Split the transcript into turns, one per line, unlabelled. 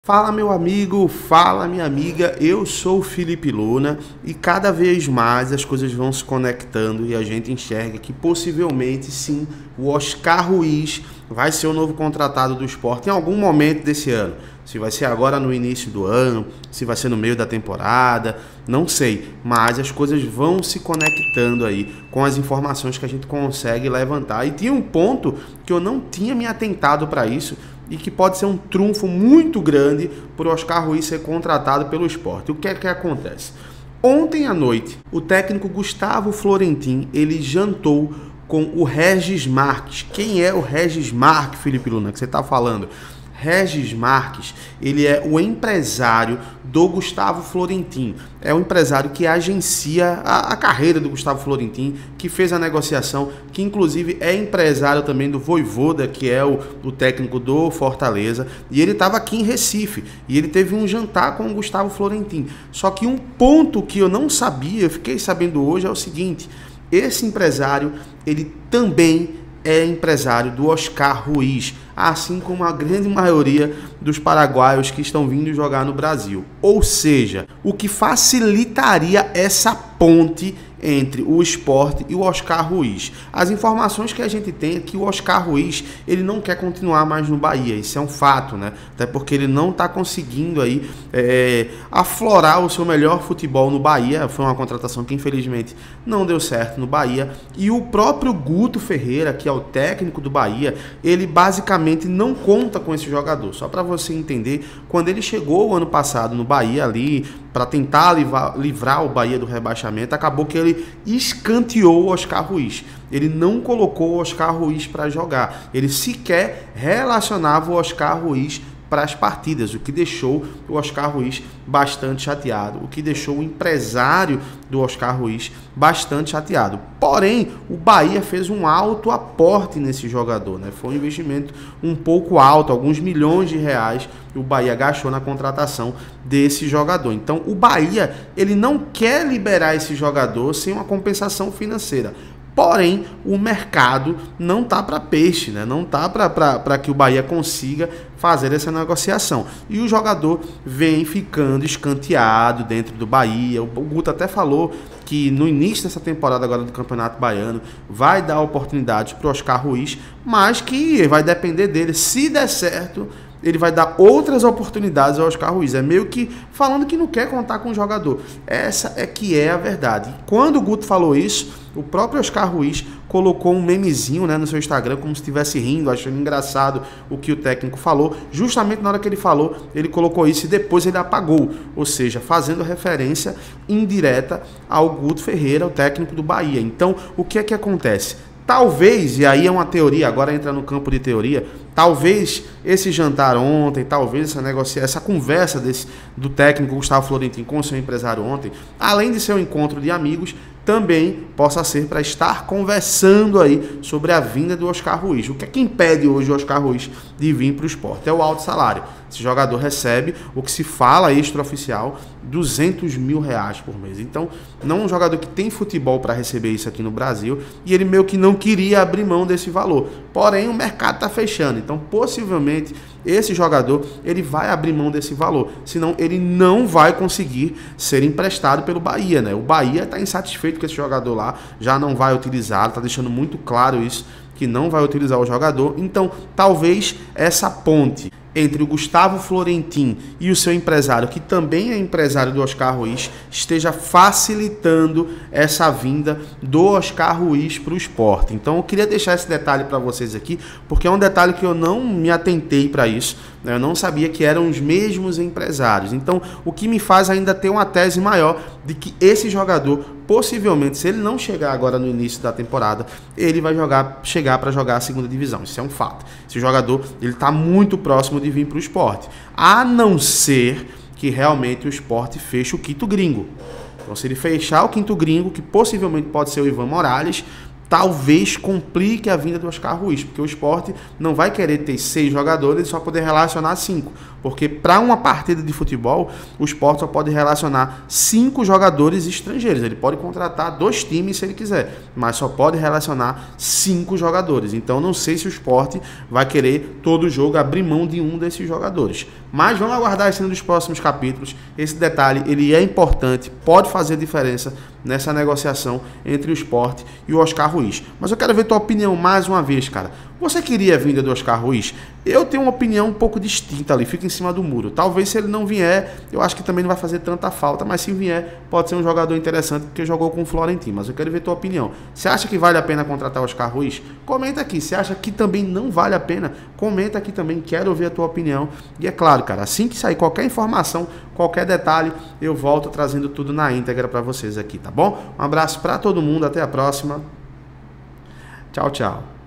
Fala meu amigo, fala minha amiga, eu sou o Felipe Luna e cada vez mais as coisas vão se conectando e a gente enxerga que possivelmente sim, o Oscar Ruiz vai ser o novo contratado do Sport em algum momento desse ano. Se vai ser agora no início do ano, se vai ser no meio da temporada, não sei, mas as coisas vão se conectando aí com as informações que a gente consegue levantar. E tinha um ponto que eu não tinha me atentado para isso, e que pode ser um trunfo muito grande para o Oscar Ruiz ser contratado pelo Sport. O que é que acontece? Ontem à noite, o técnico Gustavo Florentin, ele jantou com o Regis Marques. Quem é o Regis Marques, Felipe Luna, que você está falando? Regis Marques, ele é o empresário do Gustavo Florentin. É o empresário que agencia a carreira do Gustavo Florentin, que fez a negociação, que inclusive é empresário também do Vojvoda, que é o técnico do Fortaleza. E ele estava aqui em Recife, e ele teve um jantar com o Gustavo Florentin. Só que um ponto que eu não sabia, eu fiquei sabendo hoje, é o seguinte: esse empresário, ele também é empresário do Oscar Ruiz, assim como a grande maioria dos paraguaios que estão vindo jogar no Brasil. Ou seja, o que facilitaria essa ponte entre o Sport e o Oscar Ruiz. As informações que a gente tem é que o Oscar Ruiz, ele não quer continuar mais no Bahia, isso é um fato, né? Até porque ele não está conseguindo aí aflorar o seu melhor futebol no Bahia. Foi uma contratação que infelizmente não deu certo no Bahia, e o próprio Guto Ferreira, que é o técnico do Bahia, ele basicamente não conta com esse jogador. Só para você entender, quando ele chegou o ano passado no Bahia ali, para tentar livrar o Bahia do rebaixamento, acabou que ele escanteou o Oscar Ruiz. Ele não colocou o Oscar Ruiz para jogar. Ele sequer relacionava o Oscar Ruiz para as partidas, o que deixou o Oscar Ruiz bastante chateado, o que deixou o empresário do Oscar Ruiz bastante chateado. Porém, o Bahia fez um alto aporte nesse jogador, né? Foi um investimento um pouco alto, alguns milhões de reais o Bahia gastou na contratação desse jogador. Então, o Bahia, ele não quer liberar esse jogador sem uma compensação financeira. Porém, o mercado não tá para peixe, né? Não tá para que o Bahia consiga fazer essa negociação. E o jogador vem ficando escanteado dentro do Bahia. O Guto até falou que no início dessa temporada agora do Campeonato Baiano vai dar oportunidades para o Oscar Ruiz, mas que vai depender dele. Se der certo, ele vai dar outras oportunidades ao Oscar Ruiz. É meio que falando que não quer contar com o jogador. Essa é que é a verdade. E quando o Guto falou isso, o próprio Oscar Ruiz colocou um memezinho, né, no seu Instagram, como se estivesse rindo, achando engraçado o que o técnico falou. Justamente na hora que ele falou, ele colocou isso e depois ele apagou. Ou seja, fazendo referência indireta ao Guto Ferreira, o técnico do Bahia. Então, o que é que acontece? Talvez, e aí é uma teoria, agora entra no campo de teoria, talvez esse jantar ontem, talvez essa conversa do técnico Gustavo Florentin com o seu empresário ontem, além de ser um encontro de amigos, também possa ser para estar conversando aí sobre a vinda do Oscar Ruiz. O que é que impede hoje o Oscar Ruiz de vir para o Sport? É o alto salário. Esse jogador recebe, o que se fala extraoficial, R$200 mil por mês. Então, não é um jogador que tem futebol para receber isso aqui no Brasil, e ele meio que não queria abrir mão desse valor. Porém, o mercado está fechando. Então, possivelmente, esse jogador ele vai abrir mão desse valor. Senão, ele não vai conseguir ser emprestado pelo Bahia, né? O Bahia está insatisfeito com esse jogador lá, já não vai utilizá-lo, está deixando muito claro isso, que não vai utilizar o jogador. Então, talvez essa ponte entre o Gustavo Florentin e o seu empresário, que também é empresário do Oscar Ruiz, esteja facilitando essa vinda do Oscar Ruiz para o Sport. Então eu queria deixar esse detalhe para vocês aqui, porque é um detalhe que eu não me atentei para isso, né? Eu não sabia que eram os mesmos empresários. Então o que me faz ainda ter uma tese maior de que esse jogador, possivelmente, se ele não chegar agora no início da temporada, ele vai chegar para jogar a segunda divisão. Isso é um fato. Esse jogador, ele está muito próximo de vir para o Sport, a não ser que realmente o Sport feche o quinto gringo. Então, se ele fechar o quinto gringo, que possivelmente pode ser o Ivan Morales, talvez complique a vinda do Oscar Ruiz, porque o Sport não vai querer ter 6 jogadores e só poder relacionar 5, porque para uma partida de futebol, o Sport só pode relacionar 5 jogadores estrangeiros. Ele pode contratar 2 times se ele quiser, mas só pode relacionar 5 jogadores. Então não sei se o Sport vai querer todo jogo abrir mão de um desses jogadores. Mas vamos aguardar a cena dos próximos capítulos. Esse detalhe, ele é importante, pode fazer diferença nessa negociação entre o Sport e o Oscar Ruiz. Mas eu quero ver tua opinião mais uma vez, cara. Você queria a vinda do Oscar Ruiz? Eu tenho uma opinião um pouco distinta ali, fica em cima do muro. Talvez se ele não vier, eu acho que também não vai fazer tanta falta, mas se vier, pode ser um jogador interessante, porque jogou com o Florentino. Mas eu quero ver tua opinião. Você acha que vale a pena contratar o Oscar Ruiz? Comenta aqui. Você acha que também não vale a pena? Comenta aqui também, quero ouvir a tua opinião. E é claro, cara, assim que sair qualquer informação, qualquer detalhe, eu volto trazendo tudo na íntegra para vocês aqui, tá bom? Um abraço para todo mundo, até a próxima. Tchau, tchau.